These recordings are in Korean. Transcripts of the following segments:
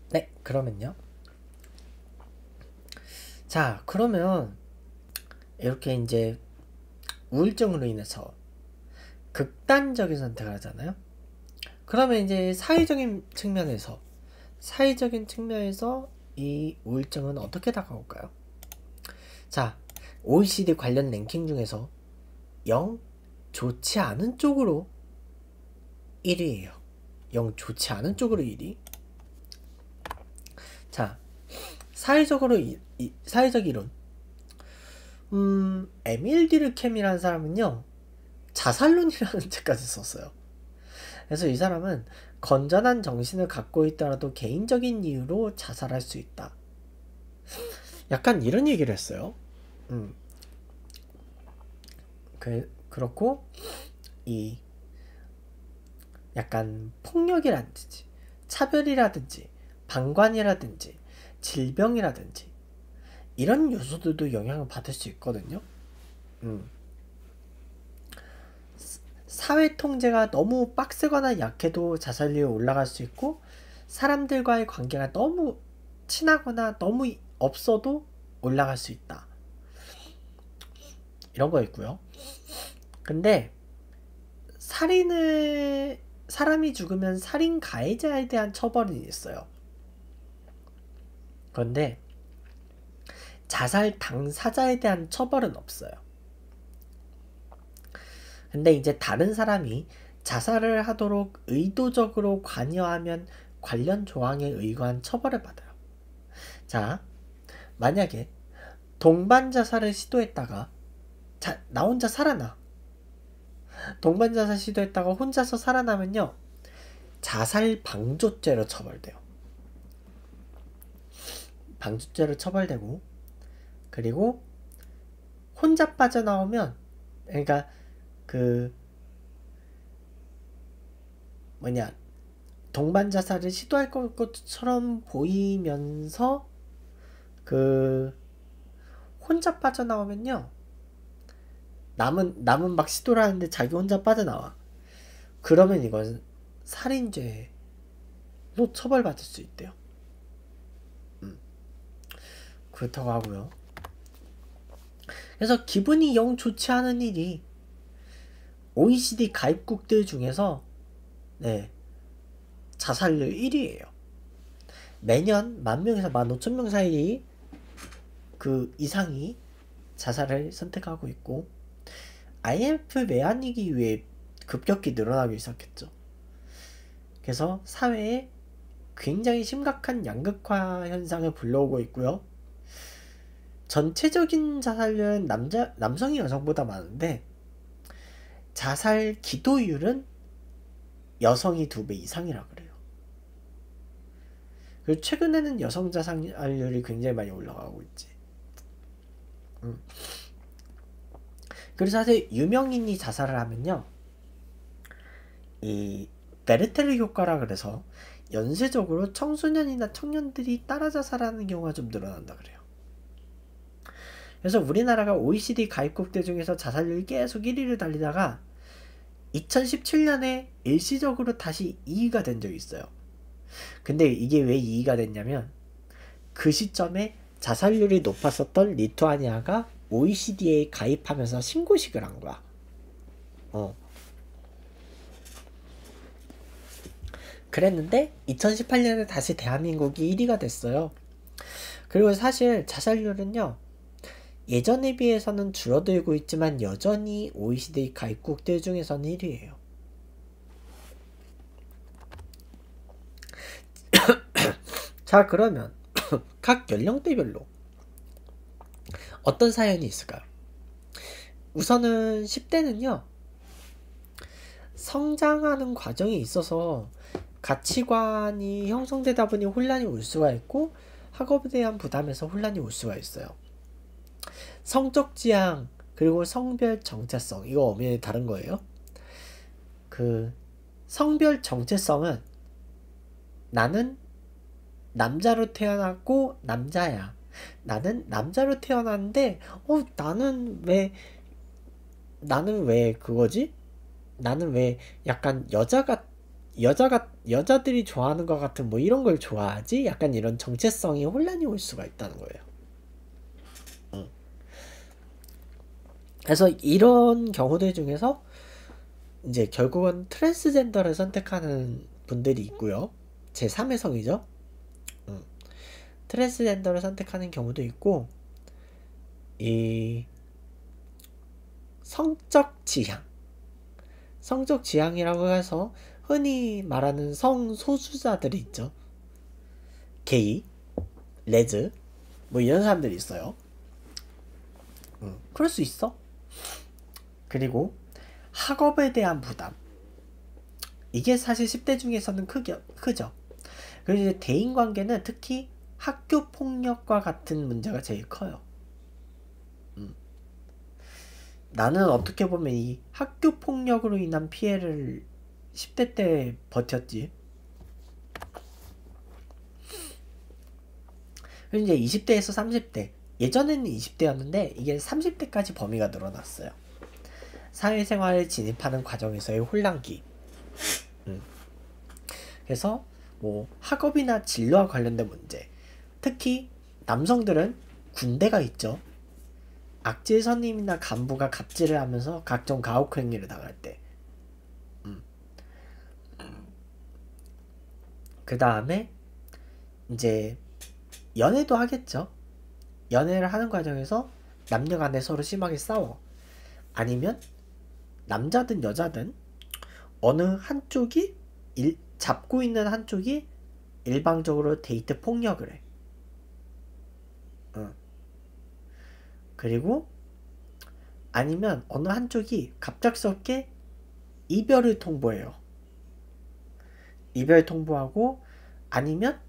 네, 그러면요. 자, 그러면 이렇게 이제 우울증으로 인해서 극단적인 선택을 하잖아요. 그러면 이제 사회적인 측면에서 이 우울증은 어떻게 다가올까요? 자, OECD 관련 랭킹 중에서 영 좋지 않은 쪽으로 1위예요. 영 좋지 않은 쪽으로 1위. 자, 사회적 이론. 에밀 디르켐이라는 사람은요, 자살론이라는 책까지 썼어요. 그래서 이 사람은 건전한 정신을 갖고 있더라도 개인적인 이유로 자살할 수 있다. 약간 이런 얘기를 했어요. 음, 그렇고, 이 약간 폭력이라든지, 차별이라든지, 방관이라든지, 질병이라든지, 이런 요소들도 영향을 받을 수 있거든요. 음. 사회 통제가 너무 빡세거나 약해도 자살률이 올라갈 수 있고, 사람들과의 관계가 너무 친하거나 너무 없어도 올라갈 수 있다. 이런 거 있고요. 근데 사람이 죽으면 살인 가해자에 대한 처벌은 있어요. 그런데 자살 당사자에 대한 처벌은 없어요. 근데 이제 다른 사람이 자살을 하도록 의도적으로 관여하면 관련 조항에 의거한 처벌을 받아요. 자, 만약에 동반 자살을 시도했다가 나 혼자 살아나. 동반 자살 시도했다가 혼자서 살아나면요, 자살 방조죄로 처벌돼요. 방조죄로 처벌되고, 그리고 혼자 빠져나오면, 그러니까 그 뭐냐, 동반 자살을 시도할 것처럼 보이면서 그 혼자 빠져나오면요, 남은 막 시도를 하는데 자기 혼자 빠져나와. 그러면 이건 살인죄로 처벌받을 수 있대요. 그렇다고 하고요. 그래서 기분이 영 좋지 않은 일이 OECD 가입국들 중에서 네, 자살률 1위예요. 매년 10,000명에서 15,000명 사이 그 이상이 자살을 선택하고 있고, IMF 외환위기 이후에 급격히 늘어나기 시작했죠. 그래서 사회에 굉장히 심각한 양극화 현상을 불러오고 있고요. 전체적인 자살률은 남성이 여성보다 많은데, 자살 기도율은 여성이 2배 이상이라 그래요. 그리고 최근에는 여성 자살률이 굉장히 많이 올라가고 있지. 그래서 사실 유명인이 자살을 하면요, 이 베르테르 효과라 그래서 연쇄적으로 청소년이나 청년들이 따라 자살하는 경우가 좀 늘어난다 그래요. 그래서 우리나라가 OECD 가입국들 중에서 자살률이 계속 1위를 달리다가 2017년에 일시적으로 다시 2위가 된 적이 있어요. 근데 이게 왜 2위가 됐냐면, 그 시점에 자살률이 높았었던 리투아니아가 OECD에 가입하면서 신고식을 한 거야. 그랬는데 2018년에 다시 대한민국이 1위가 됐어요. 그리고 사실 자살률은요, 예전에 비해서는 줄어들고 있지만 여전히 OECD 가입국들 중에서는 1위예요. 자, 그러면 각 연령대별로 어떤 사연이 있을까요? 우선은 10대는요, 성장하는 과정에 있어서 가치관이 형성되다 보니 혼란이 올 수가 있고, 학업에 대한 부담에서 혼란이 올 수가 있어요. 성적 지향, 그리고 성별 정체성, 이거 엄연히 다른 거예요. 그 성별 정체성은 나는 남자로 태어났고 남자야. 나는 남자로 태어났는데 나는 왜 그거지? 나는 왜 약간 여자들이 좋아하는 것 같은 뭐 이런 걸 좋아하지? 약간 이런 정체성이 혼란이 올 수가 있다는 거예요. 그래서 이런 경우들 중에서 이제 결국은 트랜스젠더를 선택하는 분들이 있고요. 제3의 성이죠. 트랜스젠더를 선택하는 경우도 있고, 이 성적 지향이라고 해서 흔히 말하는 성소수자들이 있죠. 게이, 레즈, 뭐 이런 사람들이 있어요. 그럴 수 있어. 그리고 학업에 대한 부담, 이게 사실 10대 중에서는 크죠. 그리고 이제 대인관계는 특히 학교 폭력과 같은 문제가 제일 커요. 나는 어떻게 보면 이 학교 폭력으로 인한 피해를 10대 때 버텼지. 그리고 이제 20대에서 30대, 예전에는 20대였는데 이게 30대까지 범위가 늘어났어요. 사회생활에 진입하는 과정에서의 혼란기. 그래서 뭐 학업이나 진로와 관련된 문제, 특히 남성들은 군대가 있죠. 악질 선임이나 간부가 갑질을 하면서 각종 가혹 행위를 당할 때. 그 다음에 이제 연애도 하겠죠. 연애를 하는 과정에서 남녀 간에 서로 심하게 싸워. 아니면 남자든 여자든 어느 한쪽이 잡고 있는 한쪽이 일방적으로 데이트 폭력을 해. 그리고 아니면 어느 한쪽이 갑작스럽게 이별을 통보해요. 이별 통보하고, 아니면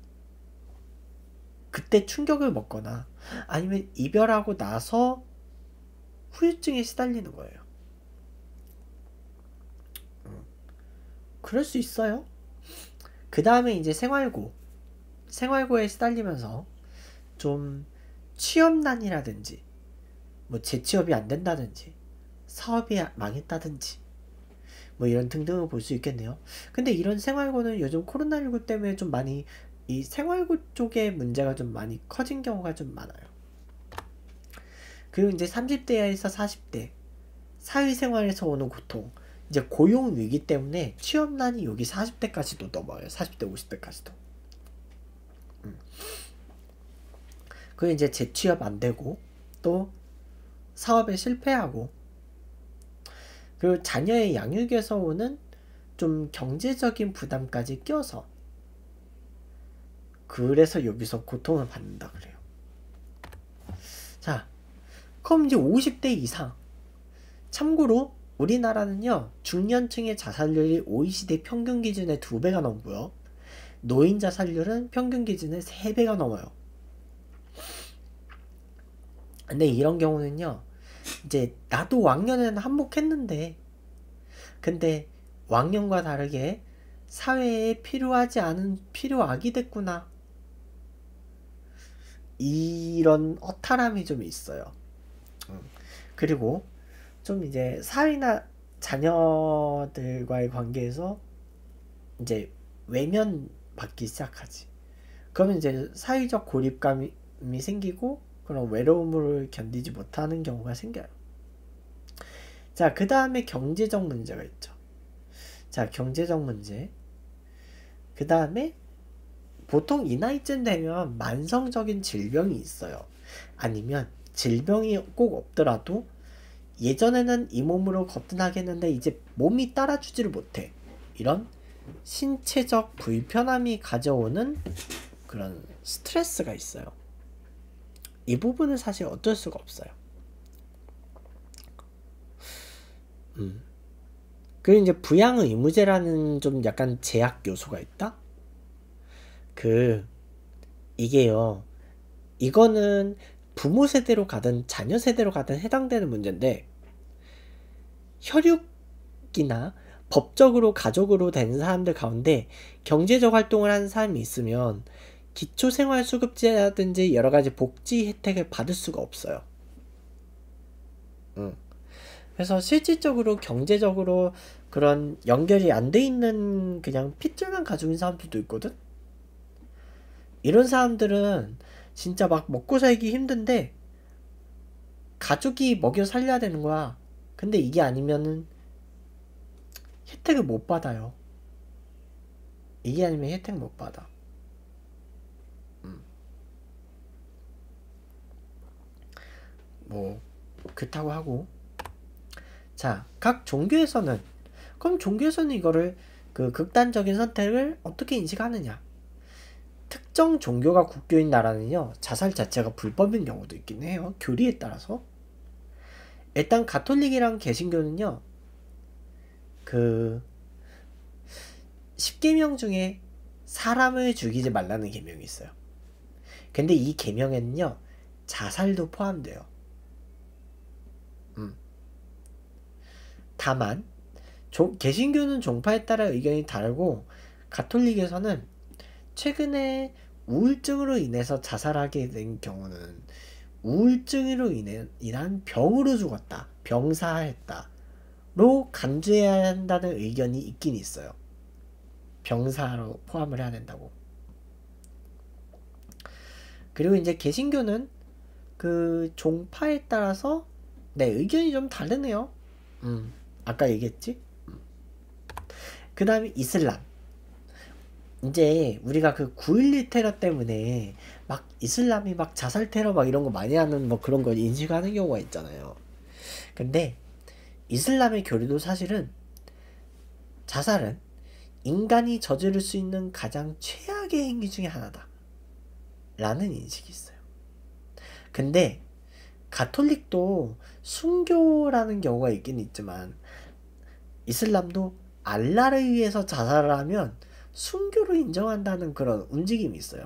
그때 충격을 먹거나, 아니면 이별하고 나서 후유증에 시달리는 거예요. 그럴 수 있어요. 그 다음에 이제 생활고에 시달리면서 좀 취업난이라든지 뭐 재취업이 안 된다든지 사업이 망했다든지 뭐 이런 등등을 볼 수 있겠네요. 근데 이런 생활고는 요즘 코로나19 때문에 좀 많이 이 생활고 쪽의 문제가 좀 많이 커진 경우가 좀 많아요. 그리고 이제 30대에서 40대 사회생활에서 오는 고통, 이제 고용 위기 때문에 취업난이 여기 40대까지도 넘어요. 40대 50대까지도. 그리고 이제 재취업 안 되고 또 사업에 실패하고, 그리고 자녀의 양육에서 오는 좀 경제적인 부담까지 껴서, 그래서 여기서 고통을 받는다 그래요. 자, 그럼 이제 50대 이상. 참고로 우리나라는요, 중년층의 자살률이 OECD 평균 기준의 2배가 넘고요, 노인 자살률은 평균 기준의 3배가 넘어요. 근데 이런 경우는요, 이제 나도 왕년에는 한몫했는데, 근데 왕년과 다르게 사회에 필요하지 않은 필요악이 됐구나, 이런 허탈함이 좀 있어요. 그리고 좀 이제 사위나 자녀들과의 관계에서 이제 외면받기 시작하지. 그러면 이제 사회적 고립감이 생기고 그런 외로움을 견디지 못하는 경우가 생겨요. 자, 그 다음에 경제적 문제가 있죠. 자, 경제적 문제. 그 다음에 보통 이 나이쯤 되면 만성적인 질병이 있어요. 아니면 질병이 꼭 없더라도 예전에는 이 몸으로 거뜬하겠는데 이제 몸이 따라주지를 못해. 이런 신체적 불편함이 가져오는 그런 스트레스가 있어요. 이 부분은 사실 어쩔 수가 없어요. 그리고 이제 부양 의무제라는 좀 약간 제약 요소가 있다? 이게요, 이거는 부모 세대로 가든 자녀 세대로 가든 해당되는 문제인데, 혈육이나 법적으로 가족으로 된 사람들 가운데 경제적 활동을 하는 사람이 있으면 기초생활수급제라든지 여러가지 복지 혜택을 받을 수가 없어요. 그래서 실질적으로 경제적으로 그런 연결이 안 돼 있는 그냥 핏줄만 가지고 있는 사람들도 있거든. 이런 사람들은 진짜 막 먹고 살기 힘든데 가족이 먹여 살려야 되는 거야. 근데 이게 아니면은 혜택을 못 받아요. 이게 아니면 혜택 못 받아. 뭐 그렇다고 하고, 자, 각 종교에서는, 그럼 종교에서는 이거를 그 극단적인 선택을 어떻게 인식하느냐? 특정 종교가 국교인 나라는요, 자살 자체가 불법인 경우도 있긴 해요. 교리에 따라서. 일단 가톨릭이랑 개신교는요, 그 10계명 중에 사람을 죽이지 말라는 계명이 있어요. 근데 이 계명에는요, 자살도 포함돼요. 다만 개신교는 종파에 따라 의견이 다르고, 가톨릭에서는 최근에 우울증으로 인해서 자살하게 된 경우는 우울증으로 인한 병으로 죽었다, 병사했다 로 간주해야 한다는 의견이 있긴 있어요. 병사로 포함을 해야 된다고. 그리고 이제 개신교는 그 종파에 따라서 네, 의견이 좀 다르네요. 아까 얘기했지? 그 다음에 이슬람. 이제 우리가 그 9.11 테러 때문에 막 이슬람이 막 자살 테러 막 이런 거 많이 하는 뭐 그런 걸 인식하는 경우가 있잖아요. 근데 이슬람의 교리도 사실은 자살은 인간이 저지를 수 있는 가장 최악의 행위 중에 하나다 라는 인식이 있어요. 근데 가톨릭도 순교라는 경우가 있긴 있지만 이슬람도 알라를 위해서 자살을 하면 순교로 인정한다는 그런 움직임이 있어요.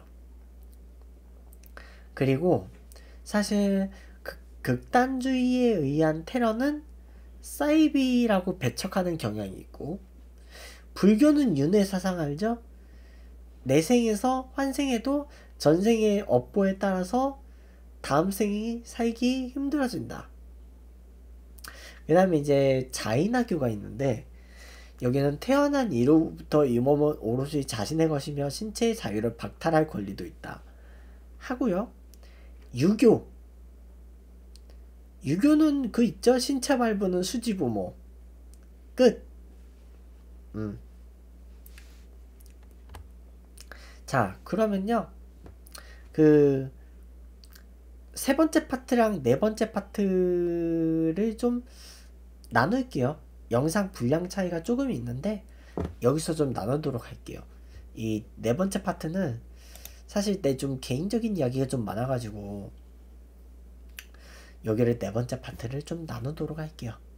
그리고 사실 극단주의에 의한 테러는 사이비라고 배척하는 경향이 있고, 불교는 윤회 사상 알죠? 내생에서 환생해도 전생의 업보에 따라서 다음 생이 살기 힘들어진다. 그 다음에 이제 자이나교가 있는데, 여기는 태어난 이로부터 이 몸은 오롯이 자신의 것이며 신체의 자유를 박탈할 권리도 있다 하고요. 유교는 그 있죠? 신체 발부는 수지부모. 끝. 자, 그러면요, 그 세 번째 파트랑 네 번째 파트를 좀 나눌게요. 영상 분량 차이가 조금 있는데 여기서 좀 나누도록 할게요. 이 네 번째 파트는 사실 내 좀 개인적인 이야기가 좀 많아가지고 여기를 네 번째 파트를 좀 나누도록 할게요.